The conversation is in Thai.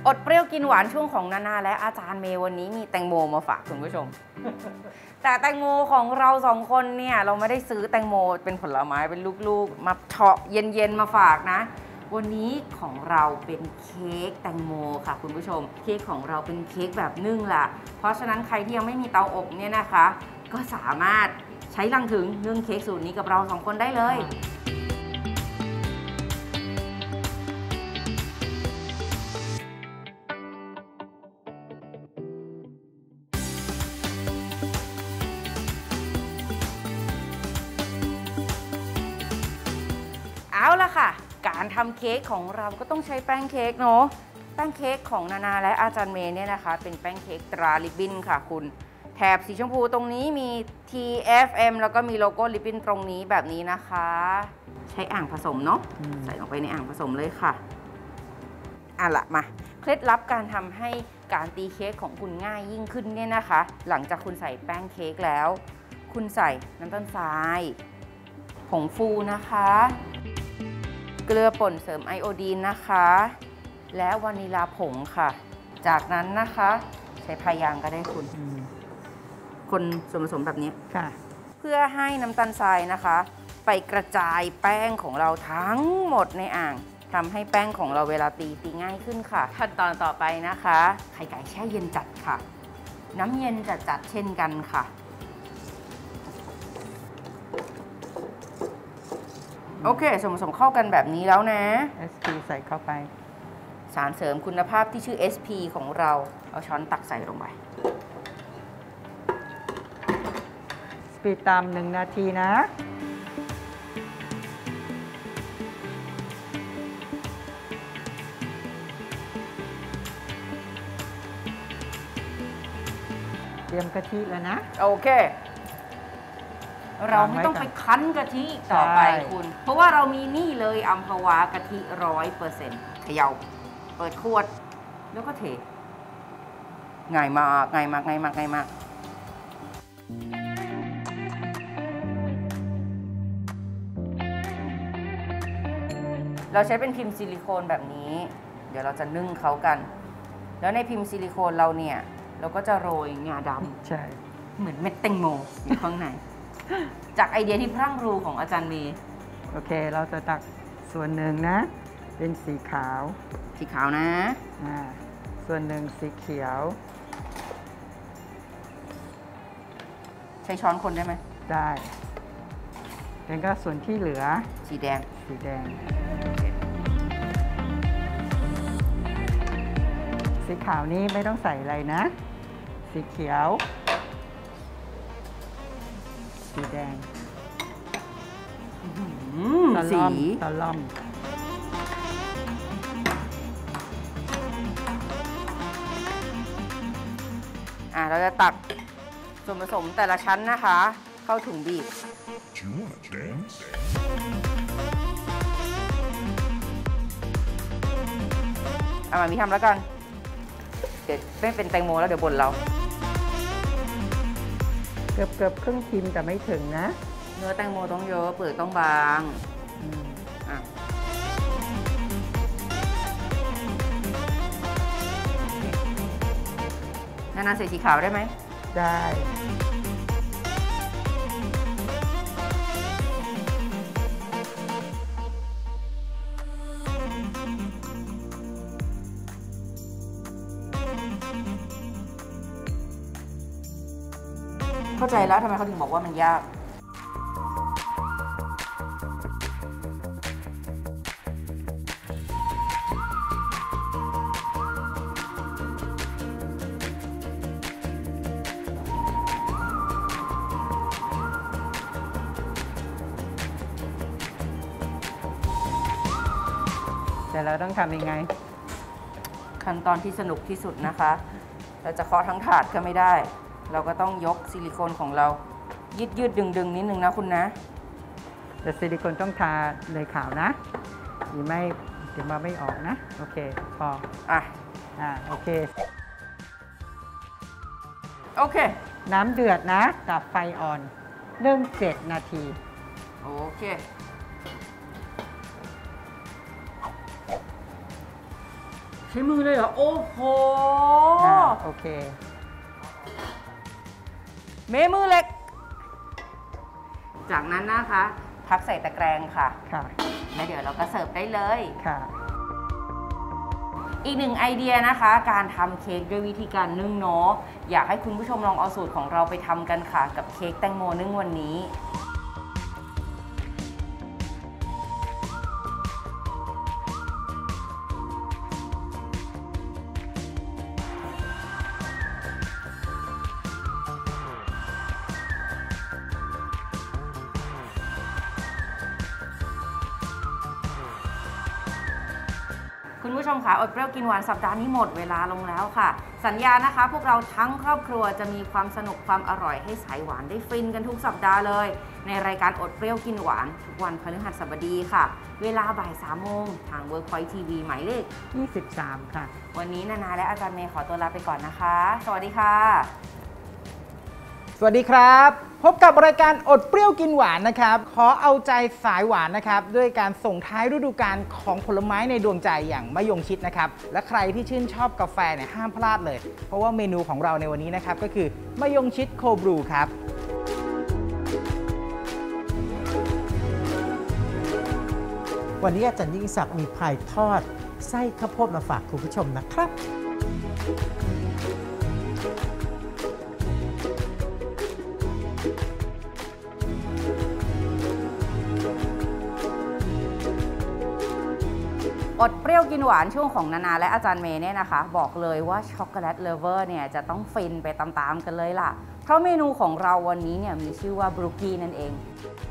ดเปรี้ยวกินหวานช่วงของนานาและอาจารย์เมย์วันนี้มีแตงโมมาฝากคุณผู้ชม แต่แตงโมของเราสองคนเนี่ยเราไม่ได้ซื้อแตงโมเป็นผลไม้เป็นลูกๆมาเฉาะเย็นๆมาฝากนะวันนี้ของเราเป็นเค้กแตงโมค่ะคุณผู้ชมเค้กของเราเป็นเค้กแบบนึ่งล่ะเพราะฉะนั้นใครที่ยังไม่มีเตาอบเนี่ยนะคะก็สามารถใช้ลังถึงนึ่งเค้กสูตรนี้กับเราสองคนได้เลยเอาละค่ะการทำเค้กของเราก็ต้องใช้แป้งเค้กเนาะแป้งเค้กของนานาและอาจารย์เมย์เนี่ยนะคะเป็นแป้งเค้กตราริบบิ้นค่ะคุณแถบสีชมพูตรงนี้มี TFM แล้วก็มีโลโก้ริบบิ้นตรงนี้แบบนี้นะคะใช้อ่างผสมเนาะใส่ลงไปในอ่างผสมเลยค่ะละมาเคล็ดลับการทำให้การตีเค้กของคุณง่ายยิ่งขึ้นเนี่ยนะคะหลังจากคุณใส่แป้งเค้กแล้วคุณใส่น้ำตาลทรายผงฟูนะคะเกลือป่นเสริมไอโอดีนนะคะและวานิลาผงค่ะจากนั้นนะคะใช้พายางก็ได้คุณคนส่วนผสมแบบนี้เพื่อให้น้ำตาลทรายนะคะไปกระจายแป้งของเราทั้งหมดในอ่างทำให้แป้งของเราเวลาตีง่ายขึ้นค่ะขั้นตอนต่อไปนะคะไข่ไก่แช่เย็นจัดค่ะน้ำเย็นจัดเช่นกันค่ะโอเคส่วนผสมเข้ากันแบบนี้แล้วนะ SP ใส่เข้าไปสารเสริมคุณภาพที่ชื่อ SP ของเราเอาช้อนตักใส่ลงไปสปีดตาม1 นาทีนะเตรียมกะทิแล้วนะโอเคเราไม่ต้องไปคั้นกะทิต่อไปคุณเพราะว่าเรามีนี่เลยอัมพวากะทิ 100% เขย่าเปิดขวดแล้วก็เทง่ายมากง่ายมากง่ายมากง่ายมากเราใช้เป็นพิมพ์ซิลิโคนแบบนี้เดี๋ยวเราจะนึ่งเขากันแล้วในพิมพ์ซิลิโคนเราเนี่ยเราก็จะโรยงาดำใช่เหมือนเม็ดแตงโมอยู่ข้างในจากไอเดียที่พรั่งพรูของอาจารย์เมย์โอเคเราจะตักส่วนหนึ่งนะเป็นสีขาวนะส่วนหนึ่งสีเขียวใช้ช้อนคนได้ไหมได้แล้วก็ส่วนที่เหลือสีแดงสีขาวนี้ไม่ต้องใส่อะไรนะสีเขียวสีแดงสีตะล่อมเราจะตักส่วนผสมแต่ละชั้นนะคะเข้าถุงบีบมามีทำแล้วกันเดี๋ยวไม่เป็นแตงโมแล้วเดี๋ยวบ่นเราเกือบครึ่งพิมพ์แต่ไม่ถึงนะเนื้อแตงโมต้องเยอะเปลือกต้องบางนานาใส่สีขาวได้ไหมได้เข้าใจแล้วทำไมเขาถึงบอกว่ามันยากแต่เราต้องทำยังไงขั้นตอนที่สนุกที่สุดนะคะเราจะเคาะทั้งถาดก็ไม่ได้เราก็ต้องยกซิลิโคนของเรายืดดึงนิดนึงนะคุณนะแต่ซิลิโคนต้องทาเลยขาวนะหรือไม่เดี๋ยวมาไม่ออกนะโอเคพอโอเคน้ำเดือดนะกับไฟอ่อนนึ่ง7 นาทีโอเค ทใช้มือเลยเหรอ โอ้โหโอเคมือเล็กจากนั้นนะคะพักใส่ตะแกรงค่ะแล้วเดี๋ยวเราก็เสิร์ฟได้เลยค่ะอีกหนึ่งไอเดียนะคะการทำเค้กด้วยวิธีการนึ่งเนาะอยากให้คุณผู้ชมลองเอาสูตรของเราไปทำกันค่ะกับเค้กแตงโมนึ่งวันนี้คุณผู้ชมคะอดเปรี้ยวกินหวานสัปดาห์นี้หมดเวลาลงแล้วค่ะสัญญานะคะพวกเราทั้งครอบครัวจะมีความสนุกความอร่อยให้สายหวานได้ฟินกันทุกสัปดาห์เลยในรายการอดเปรี้ยวกินหวานทุกวันพฤหัสบดีค่ะเวลาบ่าย3 โมงทาง Workpoint TV หมายเลข 23ค่ะวันนี้นานาและอาจารย์เมย์ขอตัวลาไปก่อนนะคะสวัสดีค่ะสวัสดีครับพบกับรายการอดเปรี้ยวกินหวานนะครับขอเอาใจสายหวานนะครับด้วยการส่งท้ายฤดูกาลของผลไม้ในดวงใจอย่างมะยงชิดนะครับและใครที่ชื่นชอบกาแฟเนี่ยห้ามพลาดเลยเพราะว่าเมนูของเราในวันนี้นะครับก็คือมะยงชิดโคบรูครับวันนี้อาจารย์ยิ่งศักดิ์มีพายทอดไส้ข้าวโพดมาฝากคุณผู้ชมนะครับอดเปรี้ยวกินหวานช่วงของนานาและอาจารย์เมย์เนี่ยนะคะบอกเลยว่าช็อกโกแลตเลฟเวอร์เนี่ยจะต้องฟินไปตามๆกันเลยล่ะเพราะเมนูของเราวันนี้เนี่ยมีชื่อว่าบรูกี้นั่นเอง